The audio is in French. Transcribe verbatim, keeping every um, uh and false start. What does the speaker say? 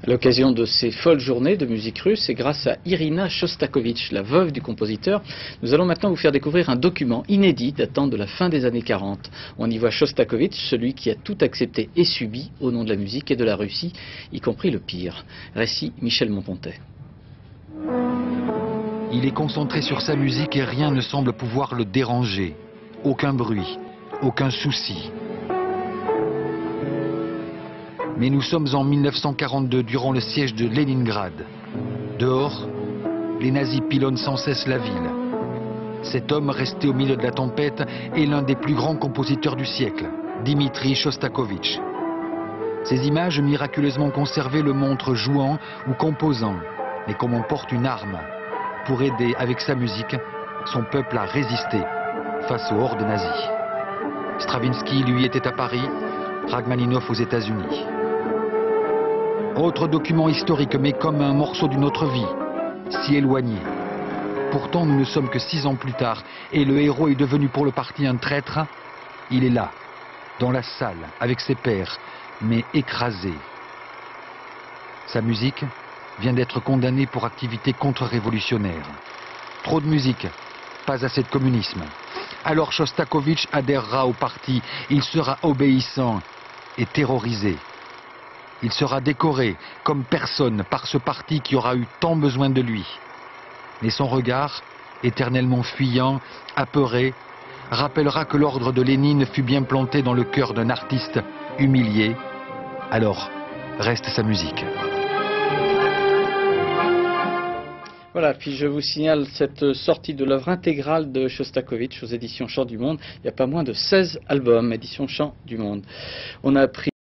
À l'occasion de ces folles journées de musique russe, et grâce à Irina Shostakovich, la veuve du compositeur, nous allons maintenant vous faire découvrir un document inédit datant de la fin des années quarante. On y voit Shostakovich, celui qui a tout accepté et subi au nom de la musique et de la Russie, y compris le pire. Récit Michel Monpontet. Il est concentré sur sa musique et rien ne semble pouvoir le déranger. Aucun bruit, aucun souci. Mais nous sommes en mille neuf cent quarante-deux, durant le siège de Leningrad. Dehors, les nazis pilonnent sans cesse la ville. Cet homme, resté au milieu de la tempête, est l'un des plus grands compositeurs du siècle, Dmitri Shostakovich. Ces images miraculeusement conservées le montrent jouant ou composant, mais comme on porte une arme, pour aider avec sa musique son peuple à résister face aux hordes nazies. Stravinsky, lui, était à Paris, Rachmaninov aux États-Unis. Autre document historique, mais comme un morceau d'une autre vie, si éloigné. Pourtant, nous ne sommes que six ans plus tard, et le héros est devenu pour le parti un traître. Il est là, dans la salle, avec ses pairs, mais écrasé. Sa musique vient d'être condamnée pour activité contre-révolutionnaire. Trop de musique, pas assez de communisme. Alors Shostakovich adhérera au parti, il sera obéissant et terrorisé. Il sera décoré comme personne par ce parti qui aura eu tant besoin de lui. Mais son regard, éternellement fuyant, apeuré, rappellera que l'ordre de Lénine fut bien planté dans le cœur d'un artiste humilié. Alors, reste sa musique. Voilà, puis je vous signale cette sortie de l'œuvre intégrale de Shostakovich aux éditions Chant du Monde. Il n'y a pas moins de seize albums, éditions Chant du Monde. On a appris